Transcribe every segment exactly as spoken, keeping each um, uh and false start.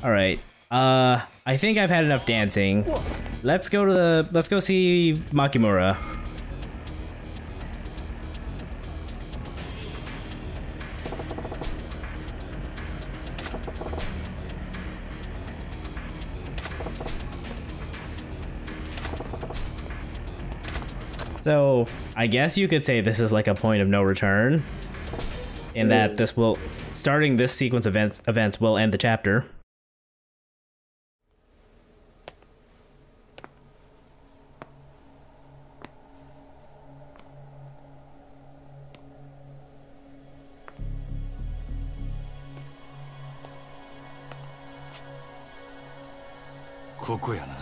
All right. Uh, I think I've had enough dancing. Let's go to the. Let's go see Makimura. So, I guess you could say this is like a point of no return, in that this will, starting this sequence of events, events will end the chapter. Koko ya na.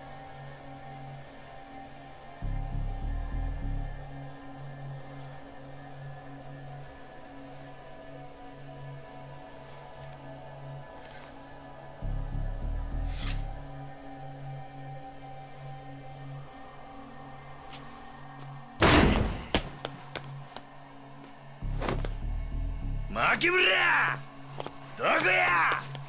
牧村どこや。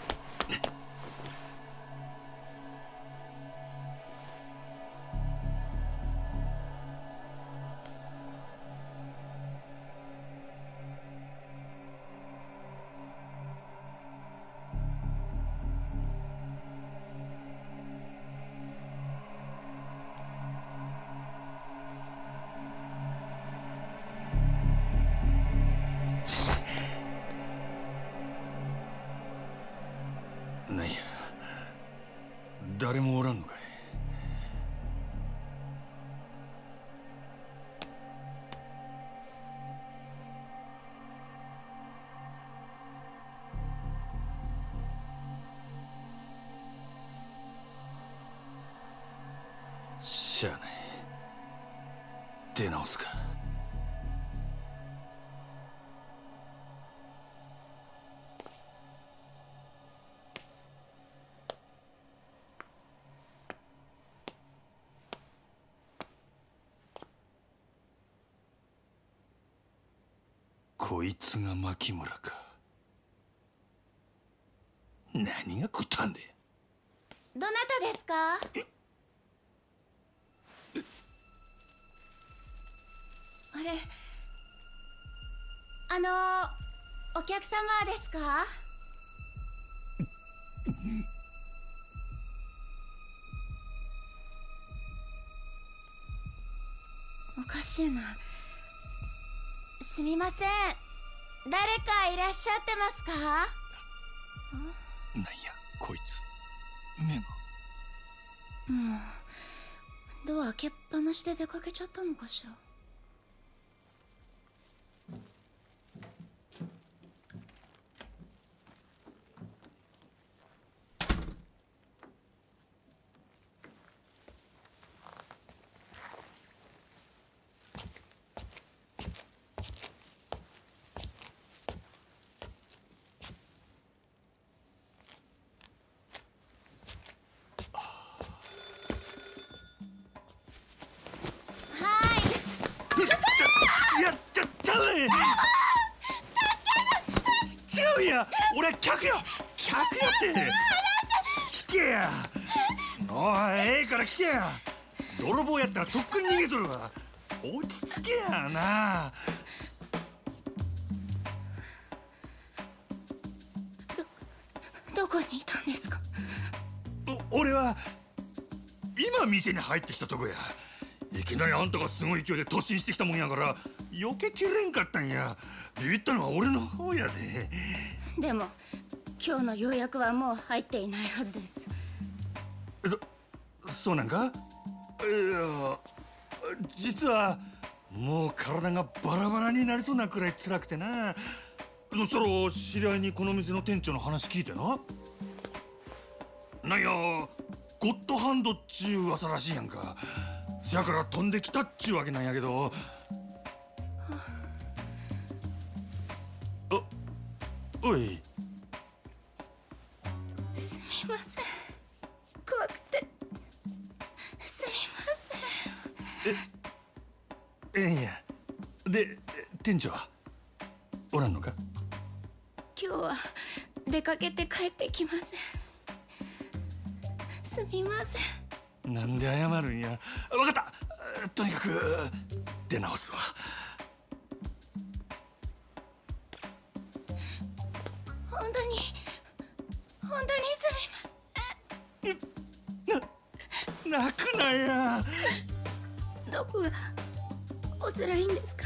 なんや、誰もおらんのかい。しゃあない、出直すか。こいつが牧村か。何がこったんで。 どなたですか。あれ、あのお客様ですか。おかしいな。すみません、誰かいらっしゃってますか。 なんやこいつ、目が。 もうドア開けっぱなしで出かけちゃったのかしら。 俺客や客やって聞けや。おい、ええから聞けや。泥棒やったらとっくに逃げとるわ。落ち着けやな。 どどこにいたんですか。 お俺は今店に入ってきたとこや。いきなりあんたがすごい勢いで突進してきたもんやから避けきれんかったんや。ビビったのは俺の方やで。 でも今日の予約はもう入っていないはずです。 そ、そうなんか。いや、実はもう体がバラバラになりそうなくらい辛くてな。そしたら知り合いにこの店の店長の話聞いてな。なんやゴッドハンドっちゅう噂らしいやんか。せやから飛んできたっちゅうわけなんやけど。あ、おい。 すみません、怖くて。すみません。 え、ええんや。で、店長はおらんのか。 今日は出かけて帰ってきません。 すみません。 なんで謝るんや。わかった。とにかく出直すわ。 本当に本当にすみません。な泣くなや。 どこがお辛いんですか？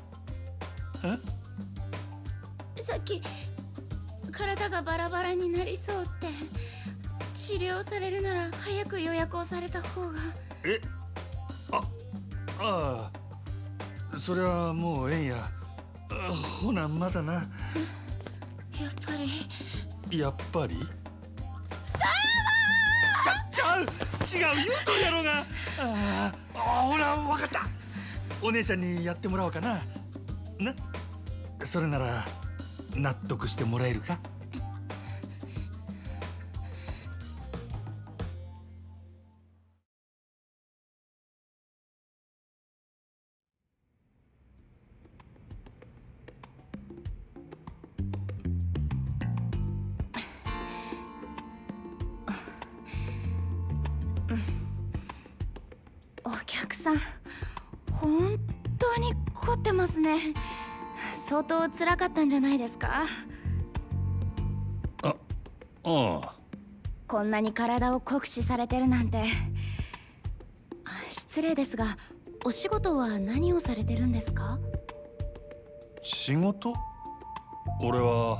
え？ さっき体がバラバラになりそうって治療されるなら早く予約をされた方が。 え？あ、ああ、それはもうええんや。ほなまだな。やっぱりやっぱりちゃちゃう違う言うとんやろが。ああ、ほら分かった。お姉ちゃんにやってもらおうかな。な、それなら納得してもらえるか？ お客さん本当に凝ってますね。相当辛かったんじゃないですか？ あ、ああ。 こんなに体を酷使されてるなんて。失礼ですが、お仕事は何をされてるんですか？ 仕事？俺は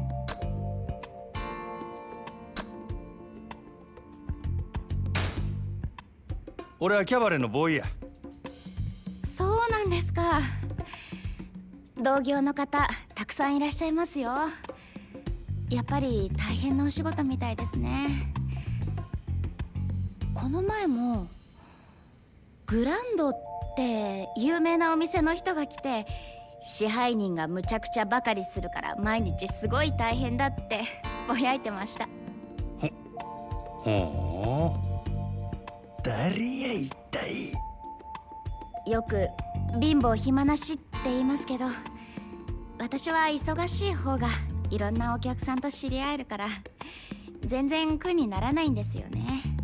俺はキャバレーのボーイや。 そうなんですか。同業の方たくさんいらっしゃいますよ。やっぱり大変なお仕事みたいですね。この前もグランドって有名なお店の人が来て、支配人がむちゃくちゃばかりするから毎日すごい大変だってぼやいてました。 ほほう、誰や一体。 よく貧乏暇なしって言いますけど、私は忙しい方がいろんなお客さんと知り合えるから全然苦にならないんですよね。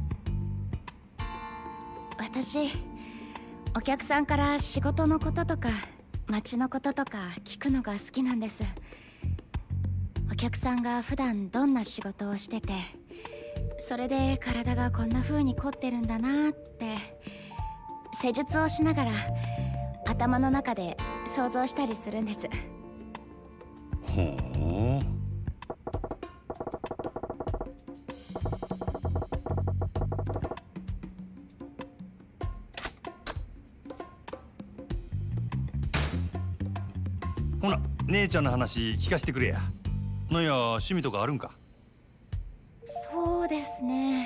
私お客さんから仕事のこととか街のこととか聞くのが好きなんです。お客さんが普段どんな仕事をしてて、それで体がこんな風に凝ってるんだなって施術をしながら頭の中で想像したりするんです。 ほう。ほな、姉ちゃんの話聞かせてくれや。なんや趣味とかあるんか？ そうですね、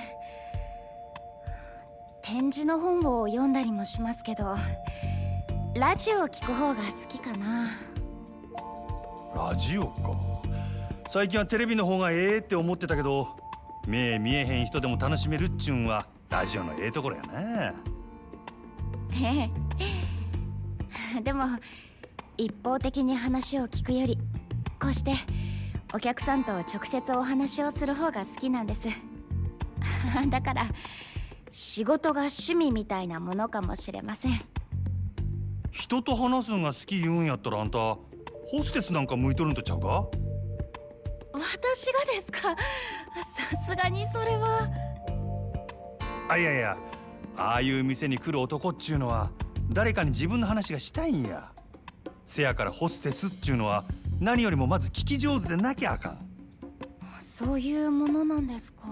展示の本を読んだりもしますけど、ラジオを聞く方が好きかな。 ラジオか。最近はテレビの方がええって思ってたけど、目見えへん人でも楽しめるっちゅうんはラジオのええところやな。 ええでも一方的に話を聞くより、こうしてお客さんと直接お話をする方が好きなんですだから仕事が趣味みたいなものかもしれません。 人と話すのが好き言うんやったら、あんたホステスなんか向いとるんとちゃうか？ 私がですか？さすがにそれは。 あ、いやいや、ああいう店に来る男っちゅうのは誰かに自分の話がしたいんや。せやからホステスっちゅうのは何よりもまず聞き上手でなきゃあかん。 そういうものなんですか？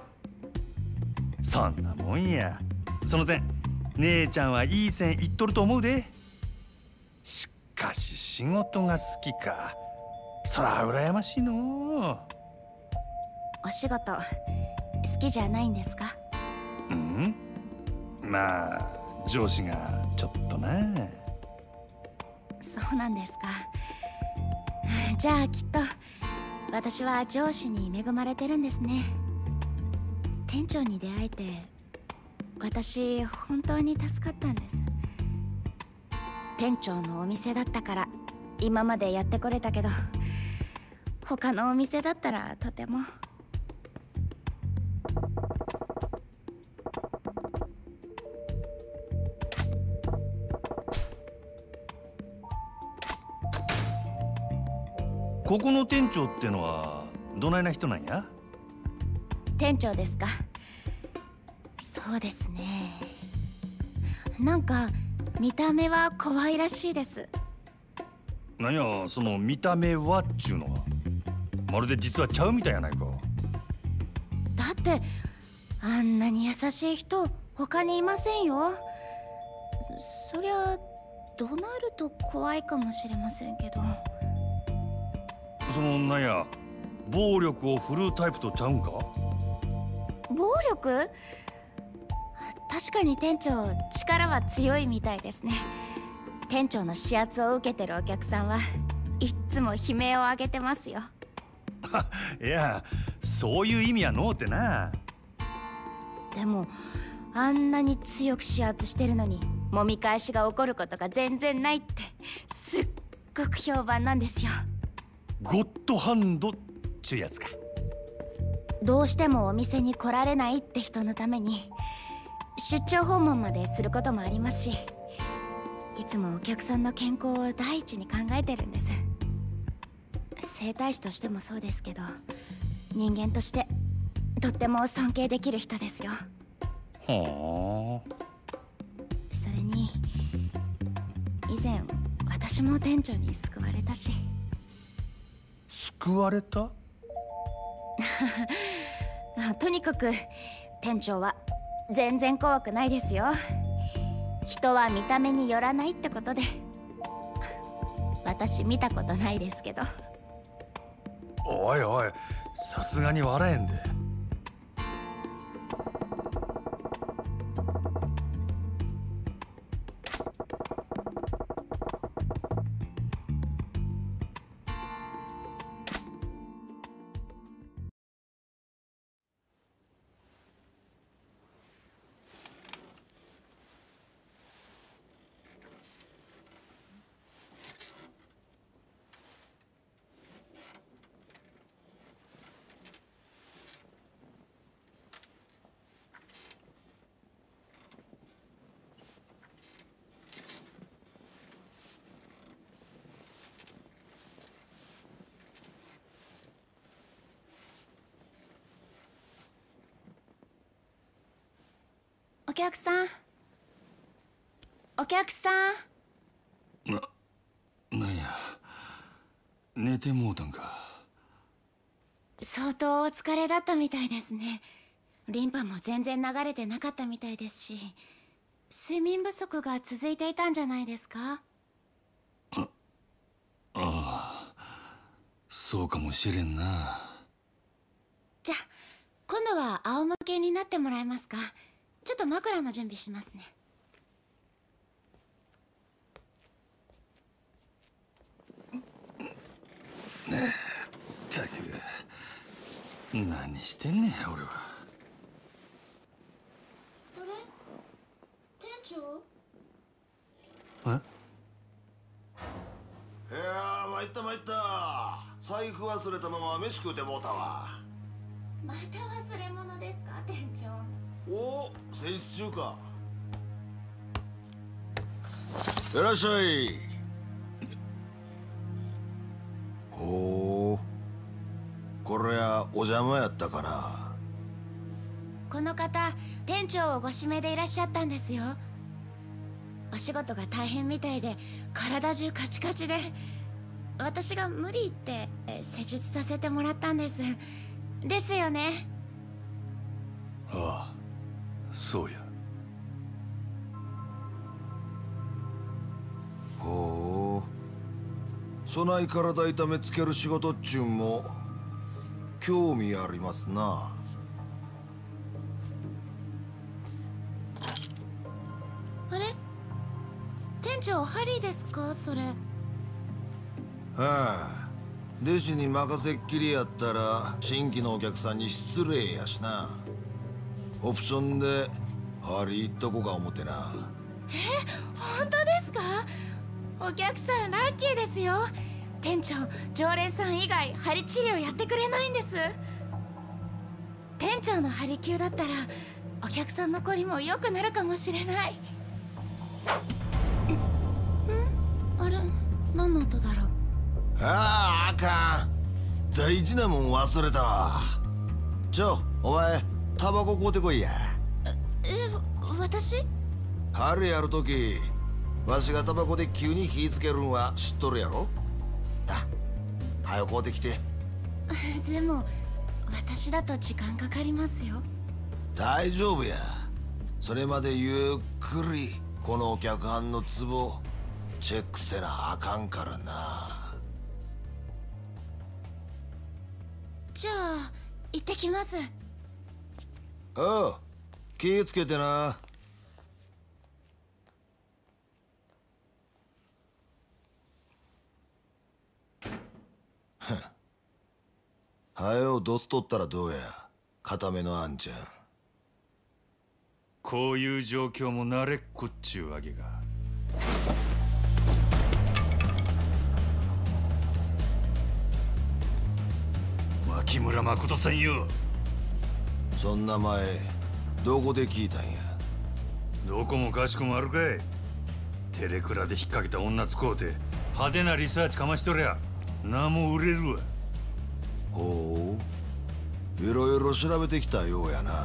そんなもんや。その点姉ちゃんはいい線いっとると思うで。しかし仕事が好きか、そら羨ましいの。 お仕事好きじゃないんですか？ うん、まあ上司がちょっとな。 そうなんですか。じゃあきっと私は上司に恵まれてるんですね。店長に出会えて私本当に助かったんです。店長のお店だったから今までやってこれたけど、他のお店だったらとても。 ここの店長ってのはどないな人なんや？ 店長ですか？そうですね。なんか見た目は可愛らしいです。 なんやその見た目はっちゅうのは、まるで実はちゃうみたいやないか。 だってあんなに優しい人他にいませんよ。そ、そりゃ怒鳴ると怖いかもしれませんけど。 そのなんや暴力を振るうタイプとちゃうんか？ 暴力？確かに店長力は強いみたいですね。店長の指圧を受けてるお客さんはいっつも悲鳴を上げてますよ。 いやそういう意味やのうてな。 でもあんなに強く指圧してるのに揉み返しが起こることが全然ないってすっごく評判なんですよ。 ゴッドハンドっちゅうやつか。 どうしてもお店に来られないって人のために出張訪問まですることもありますし、いつもお客さんの健康を第一に考えてるんです。整体師としてもそうですけど、人間としてとっても尊敬できる人ですよ。 はあ。 それに以前私も店長に救われたし。 救われた？ とにかく店長は全然怖くないですよ。人は見た目によらないってことで。私見たことないですけど。 おいおい、さすがに笑えんで。 お客さん、お客さん。 な、なんや寝てもうたんか。 相当お疲れだったみたいですね。リンパも全然流れてなかったみたいですし、睡眠不足が続いていたんじゃないですか？ あ、ああ、そうかもしれんな。 じゃあ今度は仰向けになってもらえますか？ちょっと枕の準備しますね。 ったく何してんねん俺は。 あれ？店長？ え？ いやー参った参った。財布忘れたまま飯食うてもうたわ。 また忘れ物ですか店長？ おお、戦時中か。いらっしゃい。ほう、これはお邪魔やったかな。 この方店長をご指名でいらっしゃったんですよ。お仕事が大変みたいで体中カチカチで、私が無理言って施術させてもらったんですですよね。 ああ、そうや。 ほう、そない体痛めつける仕事っちゅうんも興味ありますな。 あれ？店長ハリーですかそれ？ はあ、弟子に任せっきりやったら新規のお客さんに失礼やしな。オプションでハリー行っとこか思てな。 え、本当ですか？お客さんラッキーですよ。店長、常連さん以外針治療やってくれないんです。店長の針灸だったらお客さんのこりも良くなるかもしれない。ん？あれ、何の音だろう？ ああ、あかん。大事なもん忘れたわ。ちょ、お前タバコ買うてこいや。 え、私？ 春やるときわしがタバコで急に火つけるんは知っとるやろ。あ、早く買うてきて。 でも私だと時間かかりますよ。 大丈夫や。それまでゆっくりこのお客はんのツボチェックせなあかんからな。 じゃあ行ってきます。 おう、気ぃつけてな。はよドス取ったらどうや、固めのあんちゃん。 こういう状況も慣れっこっちゅうわけか。牧村誠さんよ。 そんな前どこで聞いたんや。 どこもかしこもあるかい。テレクラで引っ掛けた女使うて派手なリサーチかましとりゃ名も売れるわ。 ほう、いろいろ調べてきたようやな。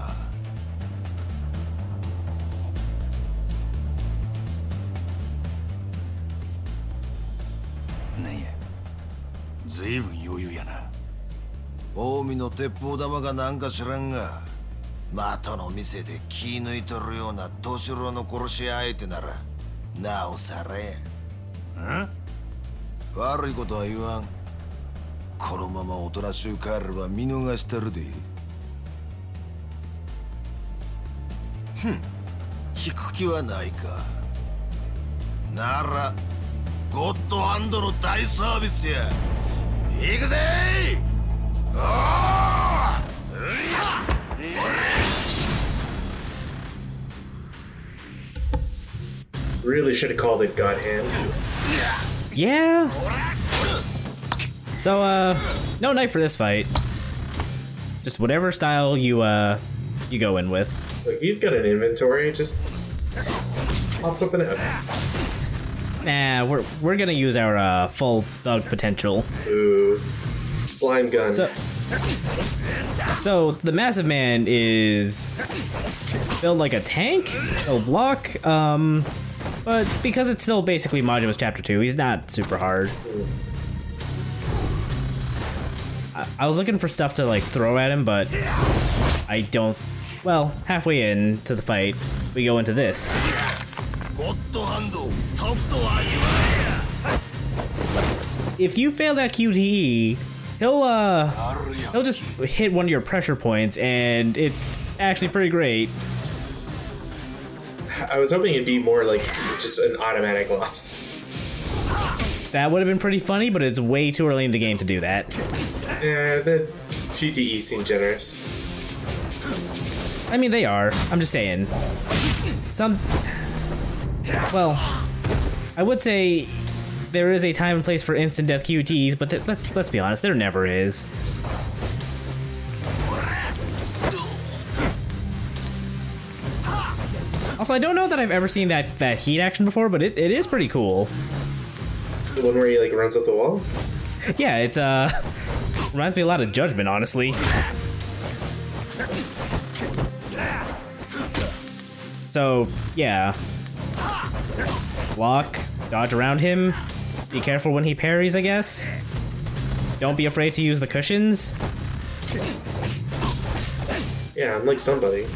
なんや、ずいぶん余裕やな。 近江の鉄砲玉がなんか知らんが、的の店で気抜いとるような年郎の殺し屋相手ならなおさらや。 ん？ 悪いことは言わん。このままおとなしゅう帰れば見逃してるで。ふん、引く気はないか。ならゴッドハンドの大サービスや。行くでー。おー！ Really should have called it God Hand. Yeah. So, uh, no knife for this fight. Just whatever style you, uh, you go in with. Like, you've got an inventory, just pop something out. Nah, we're we're gonna use our uh, full thug potential. Ooh. Slime gun. So, so the Massive Man is built like a tank, he'll block, um, but because it's still basically Majima's Chapter two, he's not super hard. I, I was looking for stuff to like throw at him, but I don't. Well, halfway into the fight, we go into this. If you fail that Q T E, he'll uh he'll just hit one of your pressure points, and it's actually pretty great. I was hoping it'd be more like just an automatic loss. That would have been pretty funny, but it's way too early in the game to do that. Yeah, the Q T E seemed generous. I mean, they are. I'm just saying. Some... Well, I would say there is a time and place for instant death Q T Es, but th let's let's be honest, there never is. Also, I don't know that I've ever seen that that heat action before, but it, it is pretty cool. The one where he like runs up the wall? Yeah, it uh reminds me a lot of Judgment, honestly. So, yeah. Block, dodge around him. Be careful when he parries, I guess. Don't be afraid to use the cushions. Yeah, I'm like somebody.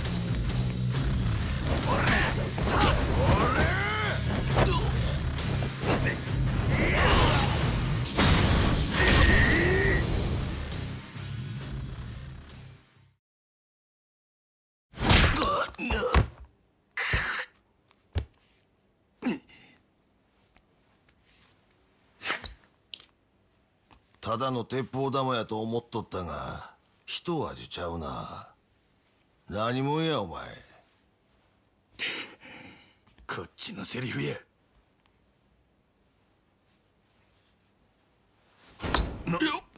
ただの鉄砲玉やと思っとったが、一味ちゃうな。何もんやお前。 こっちのセリフや。なよっ。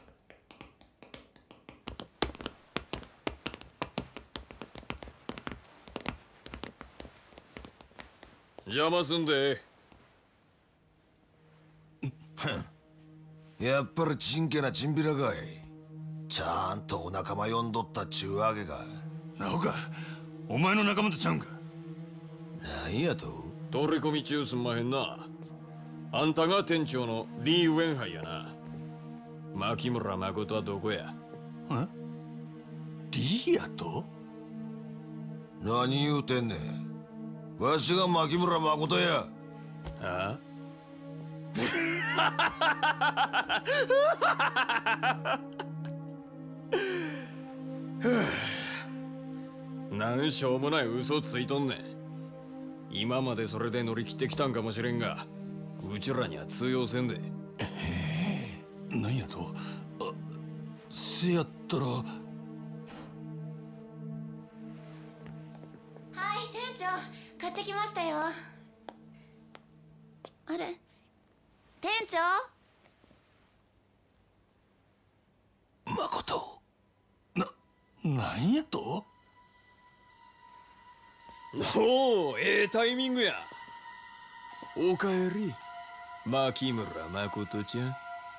邪魔すんで。 やっぱりちんけなチンピラかい。ちゃんとお仲間呼んどったっちゅうわけか。 なおか、お前の仲間とちゃうんか。 なんやと？ 取り込み中すんまへんな。あんたが店長のリー・ウェンハイやな。牧村誠はどこや？ え？リーやと？ 何言うてんねん。わしが牧村誠や。 あなんしょうもない嘘ついとんねん。今までそれで乗り切ってきたんかもしれんが、うちらには通用せんで。 なんやと？あ、せやったら。 はい店長、買ってきましたよ。あれ、店長？ 誠。な、なんやと？ おお、ええタイミングや。おかえり、牧村誠ちゃん。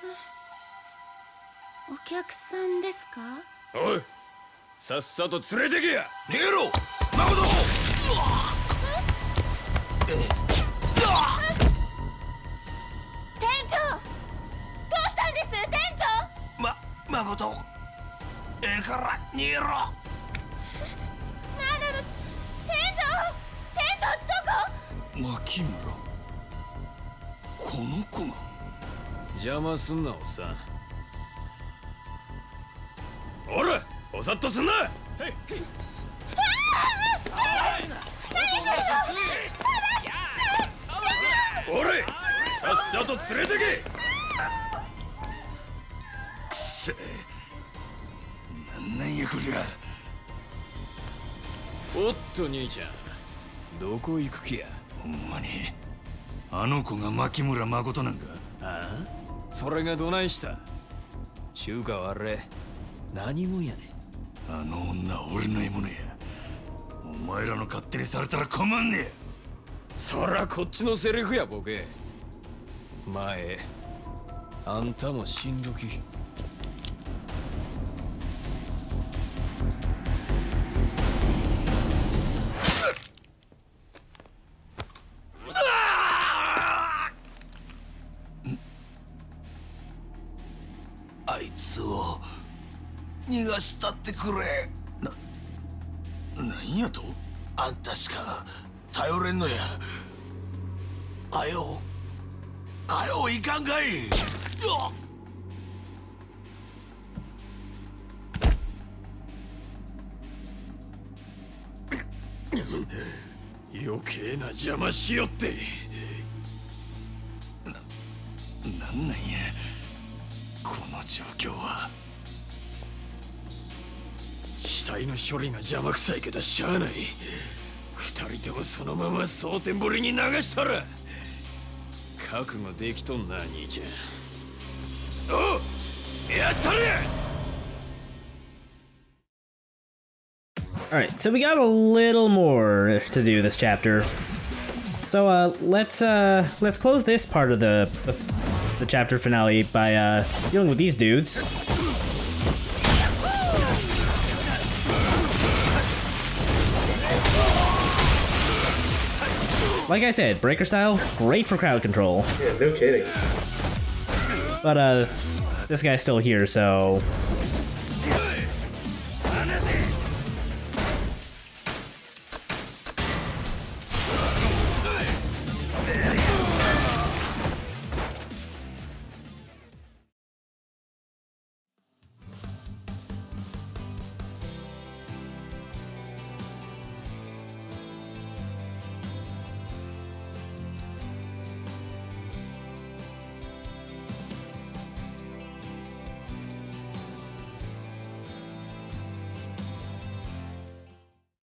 お客さんですか？ おい、さっさと連れてけや。 逃げろ誠。 店長、どうしたんです店長？ ま、誠。ええから逃げろ。 なんなの店長、店長どこ？ 牧村。この子が。 邪魔すんなおっさん。おら、おさっとすんな。おれ、さっさと連れてけ。 くせえ。なんなんやこりゃ。 おっと兄ちゃん、どこ行く気や？ ほんまにあの子が牧村誠なんか？ ああ、それがどないした？中華はあれ何もんやねん。 あの女は俺の獲物や。お前らの勝手にされたら困んねえ。 そらこっちのセリフやボケ。前あんたも死んどき。 あいつを逃がしたってくれ。 な、なんやと？ あんたしか頼れんのや。あよあよいかんかい。 余計な邪魔しよって。 な、なんなんやこの状況は。 死体の処理が邪魔くさいけどしゃあない。二人ともそのまま蒼天堀に流したら。覚悟できとんな兄ちゃん。おう、やったれ。 Alright, so we got a little more to do this chapter. So uh, let's uh, let's close this part of the, the, the chapter finale by uh, dealing with these dudes. Like I said, breaker style, great for crowd control. Yeah, no kidding. But uh, this guy's still here, so